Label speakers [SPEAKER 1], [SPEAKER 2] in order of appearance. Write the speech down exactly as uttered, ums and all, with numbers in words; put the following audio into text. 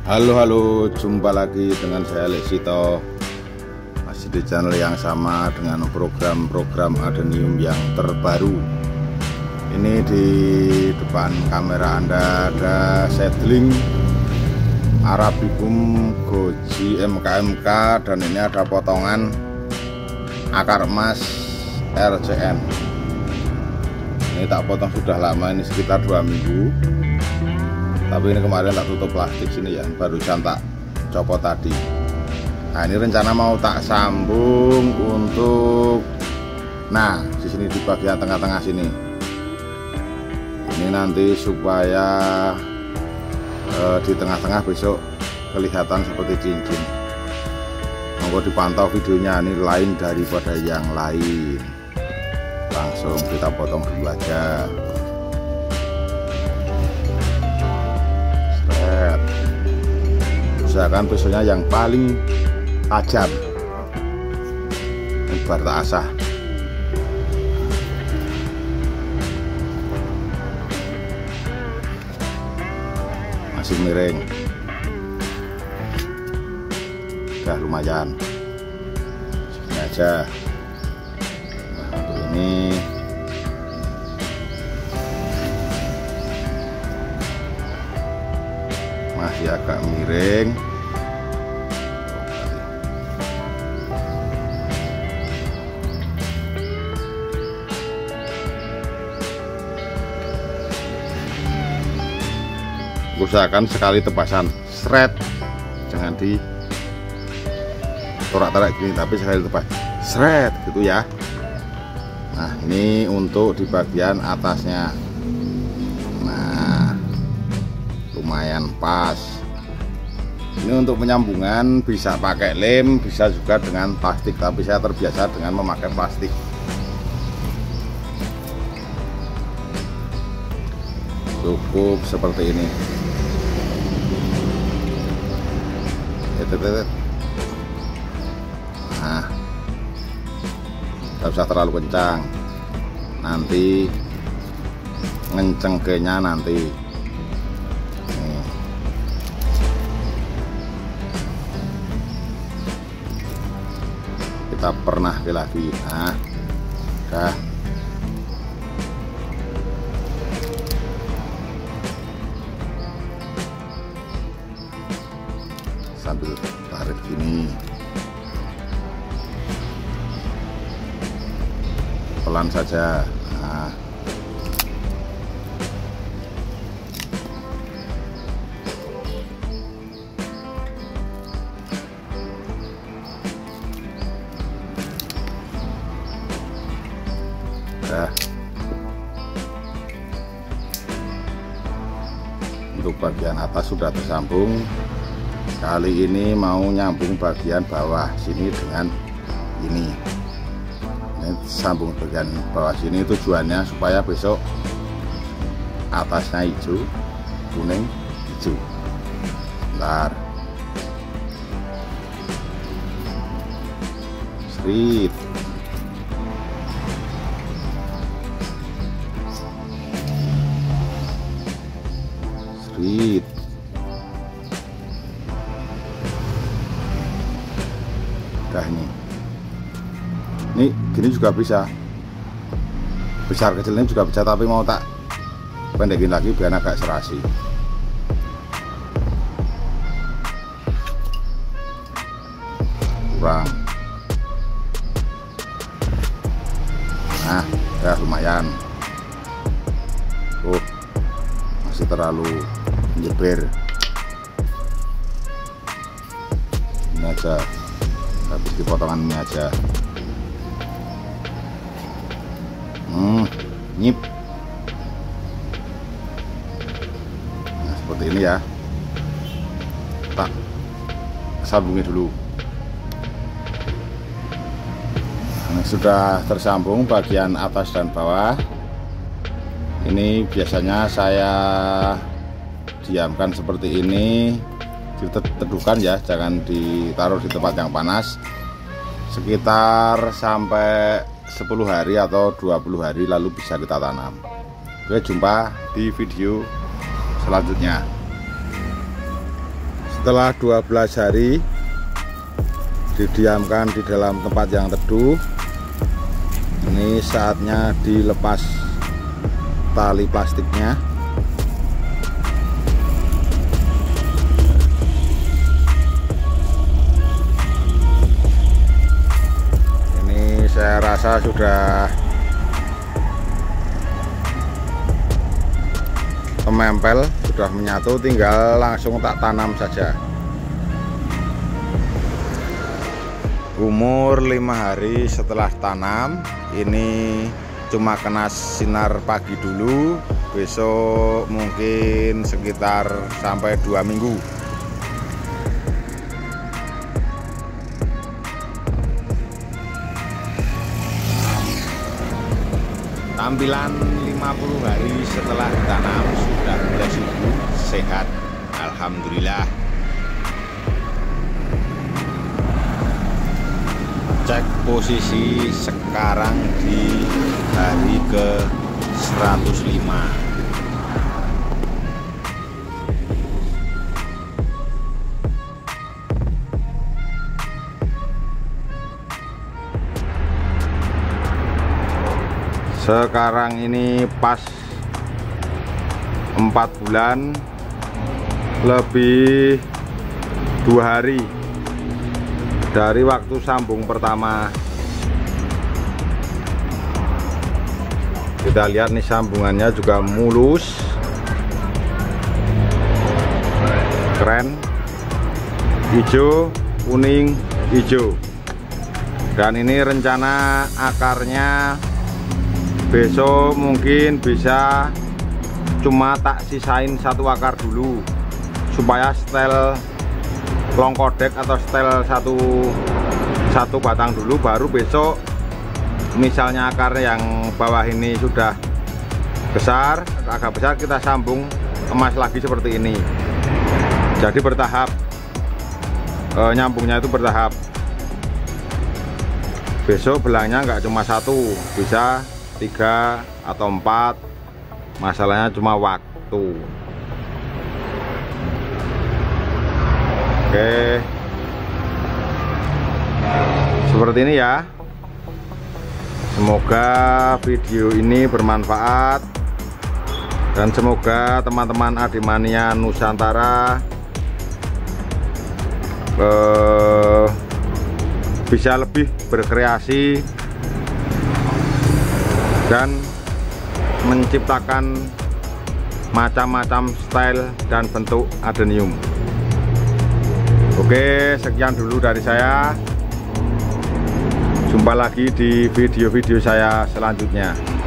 [SPEAKER 1] Halo halo, jumpa lagi dengan saya Leksito. Masih di channel yang sama dengan program-program adenium yang terbaru. Ini di depan kamera Anda ada seedling Arabicum Goji M K M K, dan ini ada potongan akar emas R C N. Ini tak potong sudah lama, ini sekitar dua minggu. Tapi ini kemarin tak tutup plastik sini ya, barusan tak copot tadi. Nah, ini rencana mau tak sambung untuk, nah di sini di bagian tengah-tengah sini. Ini nanti supaya eh, di tengah-tengah besok kelihatan seperti cincin. Monggo dipantau videonya, ini lain daripada yang lain. Langsung kita potong dulu aja. Usahakan besoknya yang paling tajam, ini bar tak asah. Masih miring, udah lumayan. Segini aja. Nah, untuk ini masih agak miring. Usahakan sekali tebasan, seret, jangan di torak-torak gini, tapi sekali tebas, seret gitu ya. Nah, ini untuk di bagian atasnya. Nah, lumayan pas. Ini untuk penyambungan bisa pakai lem, bisa juga dengan plastik, tapi saya terbiasa dengan memakai plastik. Cukup seperti ini. Nah, tidak usah terlalu kencang, nanti ngencengkenya nanti. Nih. Kita pernah lagi. Nah, udah. Sambil tarik gini, pelan saja. Nah, udah. Untuk bagian atas sudah tersambung. Kali ini mau nyambung bagian bawah sini dengan ini. Ini sambung bagian bawah sini, tujuannya supaya besok atasnya hijau, kuning, hijau. Bentar. Strip. Strip. Udah ini. Ini gini juga bisa. Besar kecilnya juga bisa, tapi mau tak pendekin lagi biar agak serasi. Kurang. Nah, udah lumayan. Oh, masih terlalu menyebar. Ini aja. Habis di potongan ini aja. Hmm, nyip. Nah, seperti ini ya. Tak sambungi dulu. Nah, sudah tersambung bagian atas dan bawah. Ini biasanya saya diamkan seperti ini, diteduhkan ya, jangan ditaruh di tempat yang panas, sekitar sampai sepuluh hari atau dua puluh hari, lalu bisa kita tanam. Oke, jumpa di video selanjutnya. Setelah dua belas hari didiamkan di dalam tempat yang teduh, ini saatnya dilepas tali plastiknya. Ini saya rasa sudah menempel, sudah menyatu, tinggal langsung tak tanam saja. Umur lima hari setelah tanam, ini cuma kena sinar pagi dulu, besok mungkin sekitar sampai dua minggu. Tampilan lima puluh hari setelah ditanam sudah mulai subur, sehat, alhamdulillah. Cek posisi sekarang di hari ke seratus lima. Sekarang ini pas empat bulan lebih dua hari dari waktu sambung pertama. Kita lihat nih, sambungannya juga mulus, keren, hijau, kuning, hijau. Dan ini rencana akarnya besok mungkin bisa cuma tak sisain satu akar dulu, supaya setel longkodek atau setel satu satu batang dulu, baru besok misalnya akar yang bawah ini sudah besar, agak besar, kita sambung emas lagi seperti ini. Jadi bertahap, e, nyambungnya itu bertahap. Besok belangnya nggak cuma satu, bisa tiga atau empat, masalahnya cuma waktu. Oke, seperti ini ya. Semoga video ini bermanfaat, dan semoga teman-teman Adimania Nusantara eh, bisa lebih berkreasi dan menciptakan macam-macam style dan bentuk adenium. Oke, sekian dulu dari saya. Jumpa lagi di video-video saya selanjutnya.